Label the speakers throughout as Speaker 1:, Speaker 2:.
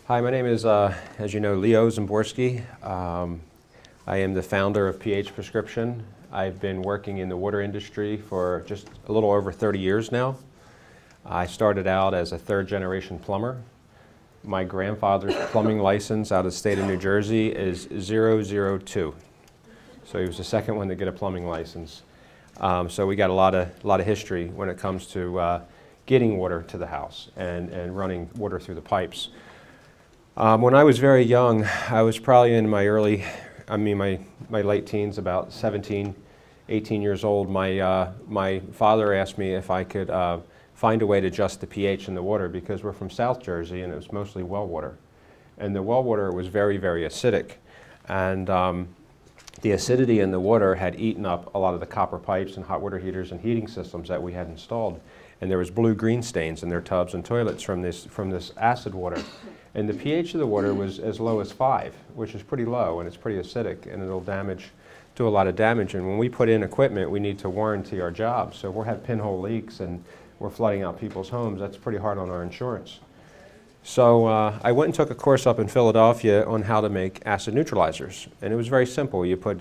Speaker 1: Hi, my name is, as you know, Leo Zimborski. I am the founder of pH Prescription. I've been working in the water industry for just a little over 30 years now. I started out as a third-generation plumber. My grandfather's plumbing license out of the state of New Jersey is 002. So he was the second one to get a plumbing license. So we got a lot of history when it comes to getting water to the house and running water through the pipes. When I was very young, I was probably in my my late teens, about 17, 18 years old. My father asked me if I could find a way to adjust the pH in the water, because we're from South Jersey and it was mostly well water. And the well water was very, very acidic. And the acidity in the water had eaten up a lot of the copper pipes and hot water heaters and heating systems that we had installed. And there was blue-green stains in their tubs and toilets from this acid water. And the pH of the water was as low as 5, which is pretty low, and it's pretty acidic, and it'll do a lot of damage. And when we put in equipment, we need to warranty our jobs. So if we have pinhole leaks and we're flooding out people's homes, that's pretty hard on our insurance. So I went and took a course up in Philadelphia on how to make acid neutralizers. And it was very simple. You put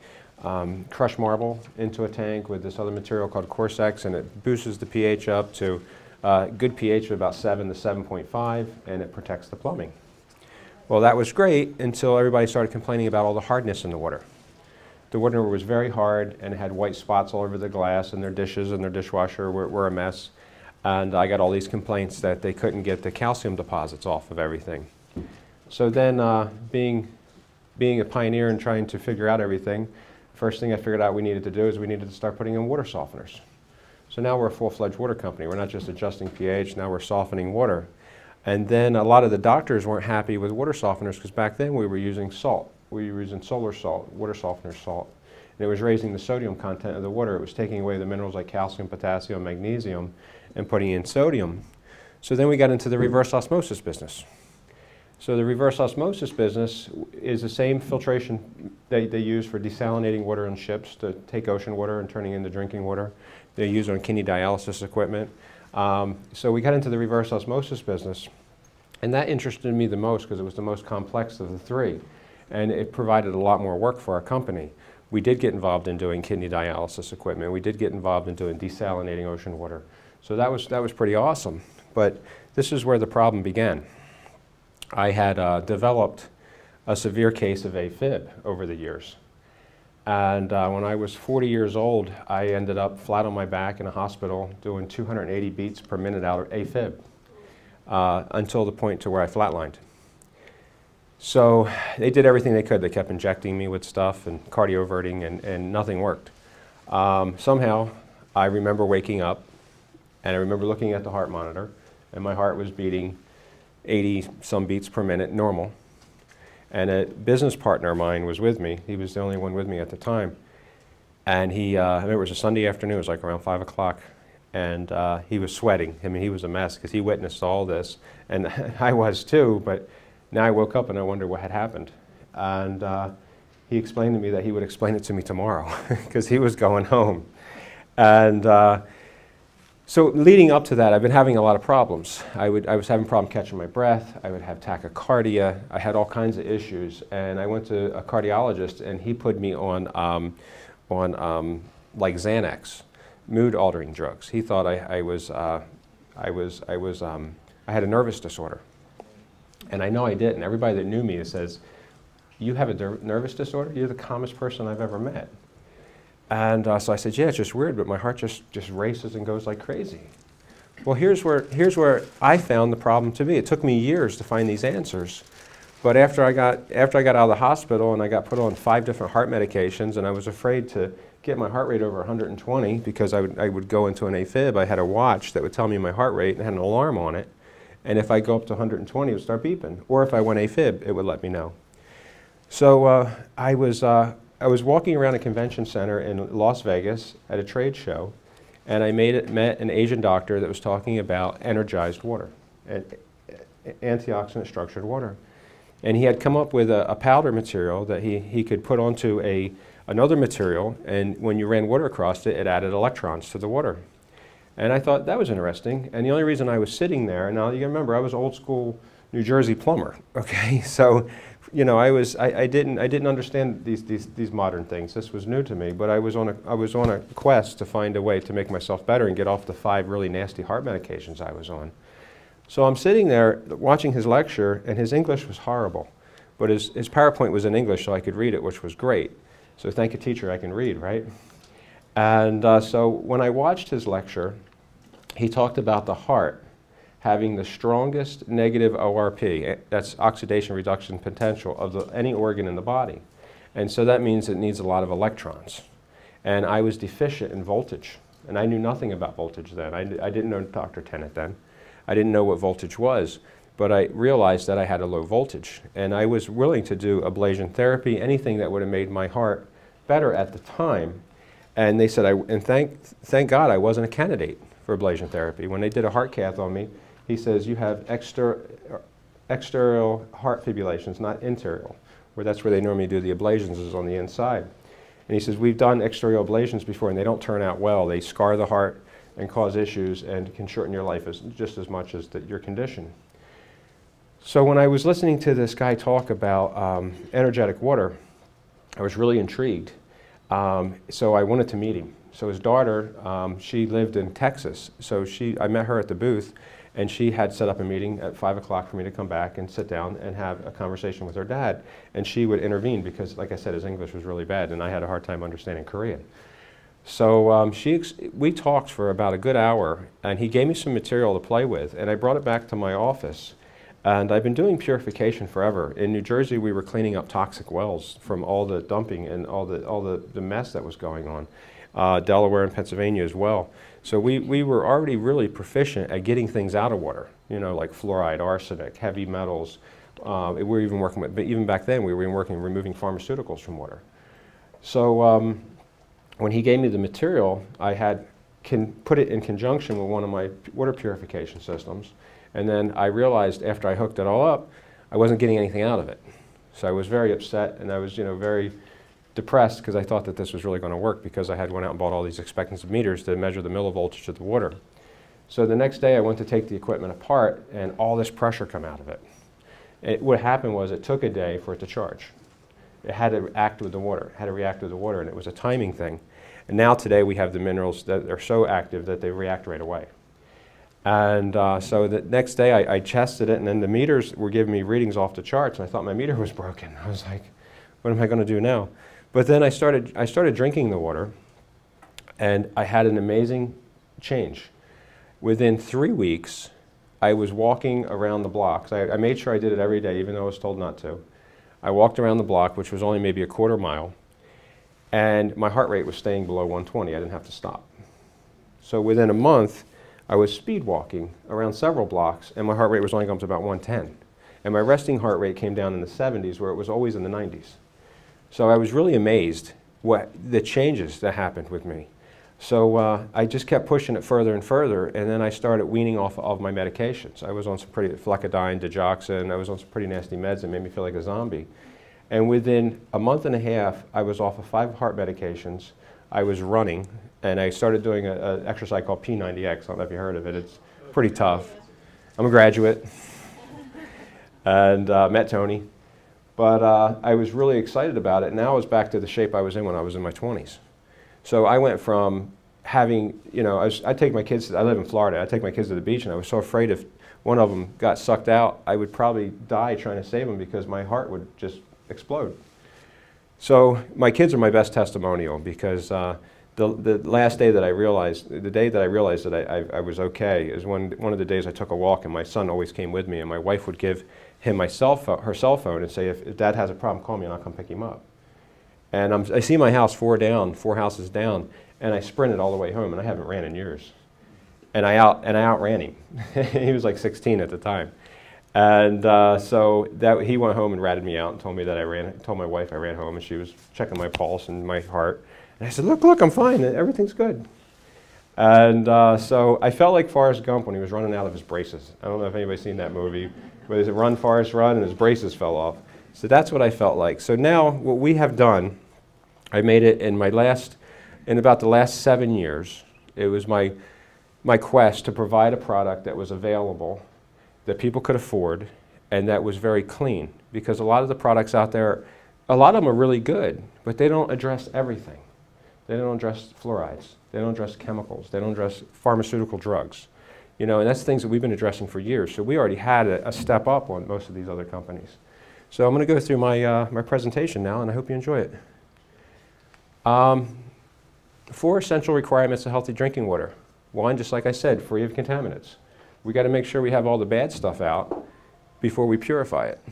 Speaker 1: crushed marble into a tank with this other material called Corsex, and it boosts the pH up to good pH of about 7 to 7.5, and it protects the plumbing. Well, that was great until everybody started complaining about all the hardness in the water. The water was very hard and had white spots all over the glass, and their dishes and their dishwasher were a mess. And I got all these complaints that they couldn't get the calcium deposits off of everything. So then, being a pioneer and trying to figure out everything, first thing I figured out we needed to do is we needed to start putting in water softeners. So now we're a full-fledged water company. We're not just adjusting pH, now we're softening water. And then a lot of the doctors weren't happy with water softeners, because back then we were using salt. We were using solar salt, water softener salt. And it was raising the sodium content of the water. It was taking away the minerals like calcium, potassium, magnesium, and putting in sodium. So then we got into the reverse osmosis business. So the reverse osmosis business is the same filtration they use for desalinating water on ships, to take ocean water and turning it into drinking water. They use on kidney dialysis equipment. So we got into the reverse osmosis business, and that interested me the most because it was the most complex of the three, and it provided a lot more work for our company. We did get involved in doing kidney dialysis equipment. We did get involved in doing desalinating ocean water. So that was pretty awesome. But this is where the problem began. I had developed a severe case of AFib over the years. And when I was 40 years old, I ended up flat on my back in a hospital doing 280 beats per minute out of AFib until the point to where I flatlined. So they did everything they could. They kept injecting me with stuff and cardioverting, and nothing worked. Somehow, I remember waking up, and I remember looking at the heart monitor, and my heart was beating 80-some beats per minute, normal. And a business partner of mine was with me. He was the only one with me at the time. And I remember it was a Sunday afternoon, it was like around 5 o'clock, and he was sweating. I mean, he was a mess because he witnessed all this, and I was too, but now I woke up and I wondered what had happened. And he explained to me that he would explain it to me tomorrow because he was going home. And so leading up to that, I've been having a lot of problems. I was having problems catching my breath. I would have tachycardia. I had all kinds of issues. And I went to a cardiologist, and he put me on like Xanax, mood-altering drugs. He thought I had a nervous disorder. And I know I didn't. Everybody that knew me says, "You have a nervous disorder? You're the calmest person I've ever met." And so I said, "Yeah, it's just weird, but my heart just races and goes like crazy." Well, here's where I found the problem to be. It took me years to find these answers. But after I got out of the hospital and I got put on 5 different heart medications, and I was afraid to get my heart rate over 120 because I would go into an AFib. I had a watch that would tell me my heart rate and had an alarm on it. And if I go up to 120, it would start beeping. Or if I went AFib, it would let me know. So I was walking around a convention center in Las Vegas at a trade show, and I met an Asian doctor that was talking about energized water, antioxidant structured water. And he had come up with a powder material that he could put onto another material, and when you ran water across it, it added electrons to the water. And I thought that was interesting. And the only reason I was sitting there, now you remember I was old school New Jersey plumber, okay? So, you know, I didn't understand these modern things. This was new to me, but I was on a quest to find a way to make myself better and get off the 5 really nasty heart medications I was on. So I'm sitting there watching his lecture, and his English was horrible, but his PowerPoint was in English, so I could read it, which was great. So thank you, teacher, I can read, right? And so when I watched his lecture, he talked about the heart having the strongest negative ORP, that's oxidation reduction potential, of any organ in the body. And so that means it needs a lot of electrons. And I was deficient in voltage. And I knew nothing about voltage then. I didn't know Dr. Tennant then. I didn't know what voltage was. But I realized that I had a low voltage. And I was willing to do ablation therapy, anything that would have made my heart better at the time. And they said, and thank God I wasn't a candidate for ablation therapy. When they did a heart cath on me, he says, you have external heart fibrillations, not interior, where that's where they normally do the ablations, is on the inside. And he says, we've done exterior ablations before, and they don't turn out well. They scar the heart and cause issues and can shorten your life just as much as your condition. So when I was listening to this guy talk about energetic water, I was really intrigued. So I wanted to meet him. So his daughter, she lived in Texas, so I met her at the booth, and she had set up a meeting at 5 o'clock for me to come back and sit down and have a conversation with her dad. And she would intervene because, like I said, his English was really bad, and I had a hard time understanding Korean. So we talked for about a good hour, and he gave me some material to play with, and I brought it back to my office. And I've been doing purification forever. In New Jersey, we were cleaning up toxic wells from all the dumping and all the mess that was going on. Delaware and Pennsylvania as well. So we were already really proficient at getting things out of water, you know, like fluoride, arsenic, heavy metals. We were even working with, but even back then, we were removing pharmaceuticals from water. So when he gave me the material, I put it in conjunction with one of my water purification systems. And then I realized after I hooked it all up, I wasn't getting anything out of it. So I was very upset, and I was, you know, very depressed because I thought that this was really going to work, because I had went out and bought all these expectancy meters to measure the millivoltage of the water. So the next day I went to take the equipment apart, and all this pressure come out of it. What happened was it took a day for it to charge. It had to act with the water, and it was a timing thing. And now today we have the minerals that are so active that they react right away. And so the next day I tested it, and then the meters were giving me readings off the charts, and I thought my meter was broken. I was like, what am I going to do now? But then I started drinking the water, and I had an amazing change. Within 3 weeks, I was walking around the block. I made sure I did it every day, even though I was told not to. I walked around the block, which was only maybe a quarter mile, and my heart rate was staying below 120. I didn't have to stop. So within a month, I was speed walking around several blocks, and my heart rate was only going to about 110. And my resting heart rate came down in the 70s, where it was always in the 90s. So I was really amazed what the changes that happened with me. So I just kept pushing it further and further, and then I started weaning off of my medications. I was on some pretty flecodine, digoxin, I was on some pretty nasty meds that made me feel like a zombie. And within a month and a half, I was off of 5 heart medications. I was running, and I started doing an exercise called P90X. I don't know if you heard of it. It's pretty tough. I'm a graduate, and met Tony. But I was really excited about it. Now I was back to the shape I was in when I was in my 20s. So I went from having, you know, I'd take my kids, I live in Florida, I'd take my kids to the beach, and I was so afraid if one of them got sucked out, I would probably die trying to save them because my heart would just explode. So my kids are my best testimonial, because the last day that I realized, the day that I realized that I was okay is one of the days I took a walk, and my son always came with me, and my wife would give him her cell phone and say, if Dad has a problem, call me and I'll come pick him up. And I see my house 4 houses down, and I sprinted all the way home, and I haven't ran in years. And I outran him. He was like 16 at the time. And so he went home and ratted me out and told me that told my wife I ran home, and she was checking my pulse and my heart. And I said, look, I'm fine, everything's good. And so I felt like Forrest Gump when he was running out of his braces. I don't know if anybody's seen that movie, but there's a run, Forrest, run, and his braces fell off. So that's what I felt like. So now what we have done, I made it in about the last 7 years. It was my quest to provide a product that was available, that people could afford, and that was very clean, because a lot of the products out there, a lot of them are really good, but they don't address everything. They don't address fluorides. They don't address chemicals. They don't address pharmaceutical drugs. You know, and that's things that we've been addressing for years. So we already had a step up on most of these other companies. So I'm going to go through my, my presentation now, and I hope you enjoy it. 4 essential requirements of healthy drinking water. 1, just like I said, free of contaminants. We got to make sure we have all the bad stuff out before we purify it.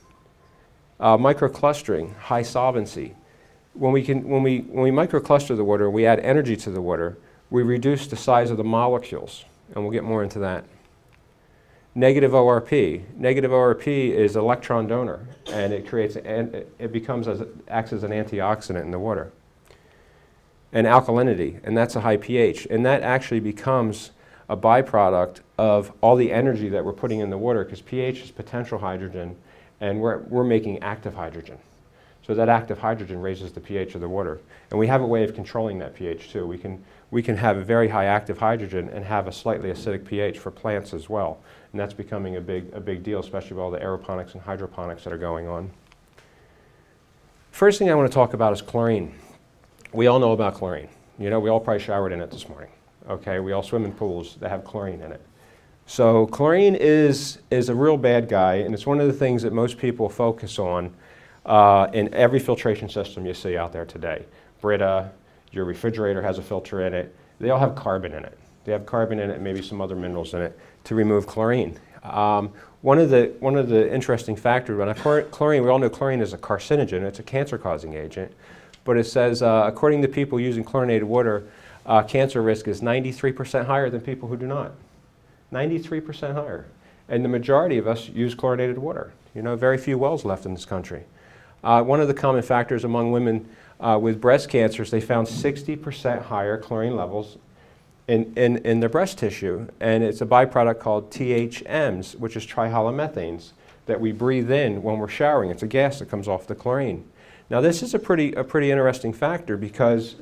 Speaker 1: Microclustering, high solvency. When we microcluster the water, we add energy to the water, we reduce the size of the molecules, and we'll get more into that. Negative ORP. Negative ORP is electron donor, and it creates, acts as an antioxidant in the water. And alkalinity, and that's a high pH, and that actually becomes a byproduct of all the energy that we're putting in the water, because pH is potential hydrogen, and we're making active hydrogen. So that active hydrogen raises the pH of the water. And we have a way of controlling that pH too. We can have a very high active hydrogen and have a slightly acidic pH for plants as well. And that's becoming a big deal, especially with all the aeroponics and hydroponics that are going on. First thing I want to talk about is chlorine. We all know about chlorine. You know, we all probably showered in it this morning. Okay, we all swim in pools that have chlorine in it. So chlorine is a real bad guy, and it's one of the things that most people focus on in every filtration system you see out there today. Brita, your refrigerator has a filter in it. They all have carbon in it. They have carbon in it and maybe some other minerals in it to remove chlorine. One of the interesting factors about chlorine, we all know chlorine is a carcinogen. It's a cancer-causing agent. But it says, according to people using chlorinated water, cancer risk is 93% higher than people who do not. 93% higher. And the majority of us use chlorinated water. You know, very few wells left in this country. One of the common factors among women with breast cancers, they found 60% higher chlorine levels in their breast tissue. And it's a byproduct called THMs, which is trihalomethanes, that we breathe in when we're showering. It's a gas that comes off the chlorine. Now this is a pretty interesting factor, because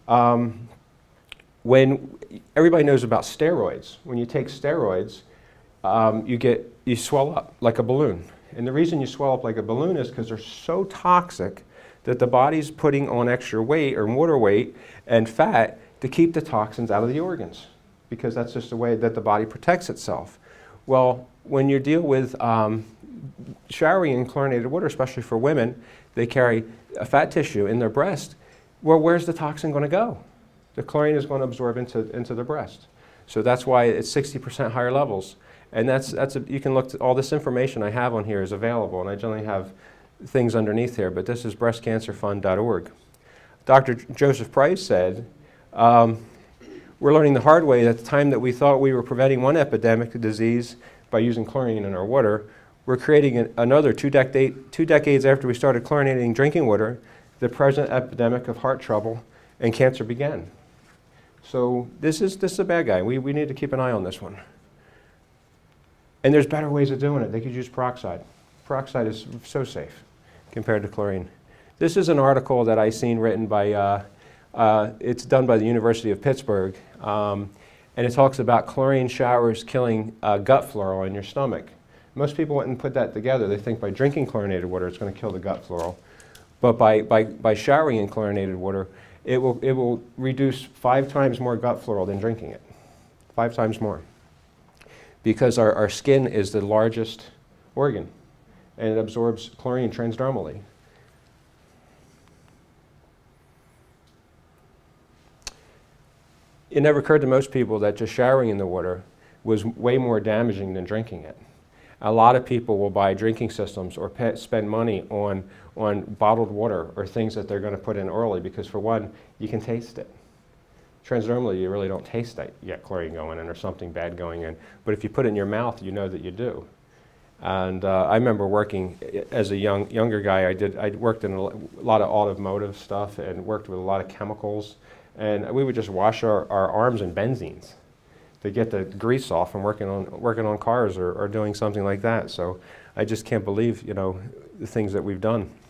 Speaker 1: when everybody knows about steroids, when you take steroids, you swell up like a balloon. And the reason you swell up like a balloon is because they're so toxic that the body's putting on extra weight or water weight and fat to keep the toxins out of the organs, because that's just the way that the body protects itself. Well, when you deal with showering in chlorinated water, especially for women, they carry a fat tissue in their breast. Well, where's the toxin going to go? The chlorine is going to absorb into the breast. So that's why it's 60% higher levels. And you can look at all this information I have on here is available, and I generally have things underneath here, but this is breastcancerfund.org. Dr. Joseph Price said, we're learning the hard way that the time that we thought we were preventing one epidemic of disease by using chlorine in our water, we're creating another 2 decades after we started chlorinating drinking water. The present epidemic of heart trouble and cancer began. So this is a bad guy. We need to keep an eye on this one. And there's better ways of doing it. They could use peroxide. Peroxide is so safe compared to chlorine. This is an article that I seen written by, it's done by the University of Pittsburgh, and it talks about chlorine showers killing gut flora in your stomach. Most people wouldn't put that together. They think by drinking chlorinated water it's going to kill the gut flora. But by showering in chlorinated water, it will reduce 5 times more gut flora than drinking it. 5 times more. Because our skin is the largest organ, and it absorbs chlorine transdermally. It never occurred to most people that just showering in the water was way more damaging than drinking it. A lot of people will buy drinking systems or spend money on bottled water or things that they're going to put in orally, because for one, you can taste it. Transdermally, you really don't taste that you got chlorine going in or something bad going in. But if you put it in your mouth, you know that you do. And I remember working as a younger guy. I worked in a lot of automotive stuff and worked with a lot of chemicals. And we would just wash our arms in benzenes to get the grease off from working on cars or doing something like that. So I just can't believe, you know, the things that we've done.